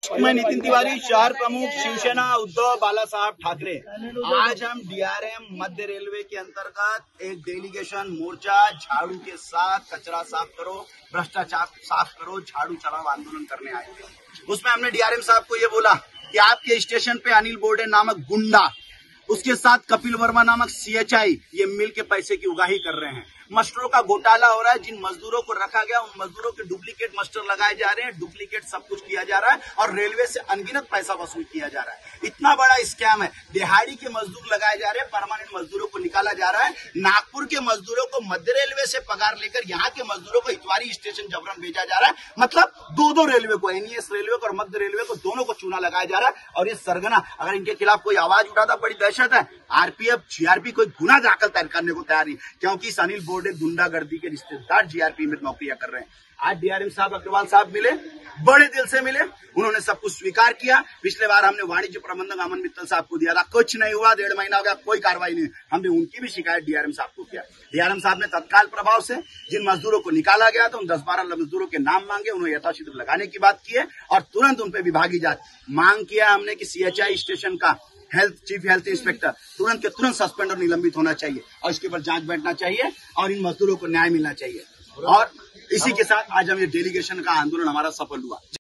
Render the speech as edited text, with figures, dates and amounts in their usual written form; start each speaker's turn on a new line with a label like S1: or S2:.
S1: मैं नितिन तिवारी, शहर प्रमुख शिवसेना उद्धव बाला साहब ठाकरे। आज हम डीआरएम मध्य रेलवे के अंतर्गत एक डेलीगेशन मोर्चा झाड़ू के साथ कचरा साफ करो, भ्रष्टाचार साफ करो, झाड़ू चढ़ाओ आंदोलन करने आए थे। उसमें हमने डीआरएम साहब को ये बोला कि आपके स्टेशन पे अनिल बोर्डे नामक गुंडा, उसके साथ कपिल वर्मा नामक सीएचआई ये मिल के पैसे की उगाही कर रहे हैं। मस्टरों का घोटाला हो रहा है। जिन मजदूरों को रखा गया उन मजदूरों के डुप्लीकेट मस्टर लगाए जा रहे हैं, डुप्लीकेट सब कुछ किया जा रहा है और रेलवे से अनगिनत पैसा वसूल किया जा रहा है। इतना बड़ा स्कैम है। दिहाड़ी के मजदूर लगाए जा रहे हैं, परमानेंट मजदूरों को निकाला जा रहा है। नागपुर के मजदूरों को मध्य रेलवे से पगार लेकर यहाँ के मजदूरों को इतवारी स्टेशन जबरन भेजा जा रहा है। मतलब दो रेलवे को, एनईएस रेलवे को और मध्य रेलवे को, दोनों को चूना लगाया जा रहा है। और ये सरगना, अगर इनके खिलाफ कोई आवाज उठाता बड़ी दहशत है। आरपीएफ जीआरपी कोई गुना दाखिल तैयार करने को तैयार नहीं, क्योंकि इस अनिल बोर्डे गुंडागर्दी के रिश्तेदार जीआरपी में नौकरियां कर रहे हैं। आज डीआरएम साहब अग्रवाल साहब मिले, बड़े दिल से मिले, उन्होंने सब कुछ स्वीकार किया। पिछले बार हमने वाणिज्य प्रबंधक अमन मित्तल साहब को दिया था, कुछ नहीं हुआ, 1.5 महीना हो गया, कोई कार्रवाई नहीं। हमने उनकी भी शिकायत डीआरएम साहब को किया। डीआरएम साहब ने तत्काल प्रभाव से जिन मजदूरों को निकाला गया था उन 10-12 मजदूरों के नाम मांगे, उन्हें यथाशीघ्र लगाने की बात की है और तुरंत उन पर विभागीय जांच मांग किया हमने कि सीएचआई स्टेशन का चीफ हेल्थ इंस्पेक्टर तुरंत के तुरंत सस्पेंड और निलंबित होना चाहिए और इसके ऊपर जांच बैठना चाहिए और इन मजदूरों को न्याय मिलना चाहिए। और इसी के साथ आज हम ये डेलीगेशन का आंदोलन हमारा सफल हुआ।